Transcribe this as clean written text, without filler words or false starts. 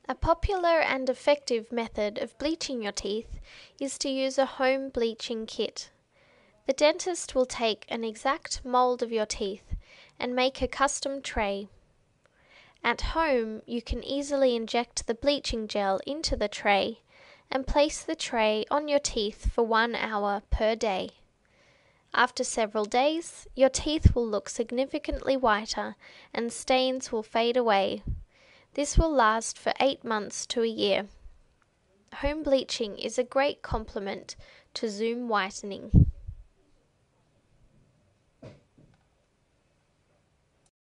A popular and effective method of bleaching your teeth is to use a home bleaching kit. The dentist will take an exact mold of your teeth and make a custom tray. At home, you can easily inject the bleaching gel into the tray and place the tray on your teeth for 1 hour per day. After several days, your teeth will look significantly whiter and stains will fade away. This will last for 8 months to a year. Home bleaching is a great complement to Zoom whitening.